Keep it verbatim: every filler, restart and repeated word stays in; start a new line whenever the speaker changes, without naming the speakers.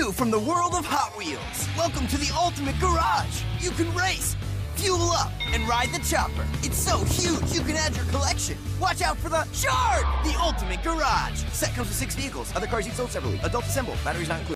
new from the world of Hot Wheels. Welcome to the ultimate garage. You can race, fuel up, and ride the chopper. It's so huge you can add your collection. Watch out for the Shard, the ultimate garage. Set comes with six vehicles. Other cars each sold separately. Adult assemble. Batteries not included.